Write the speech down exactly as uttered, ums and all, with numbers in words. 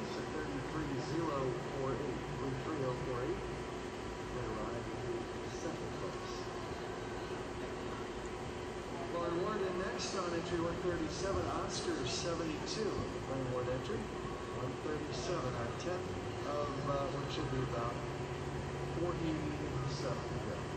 place at thirty-three oh forty-eight. thirty-three oh forty-eight. They arrive into second place. Lauren Ward in next on entry one thirty-seven. Oscar seventy-two. Lauren Ward entry one thirty-seven. Our tenth of uh, what should be about forty-seven to go.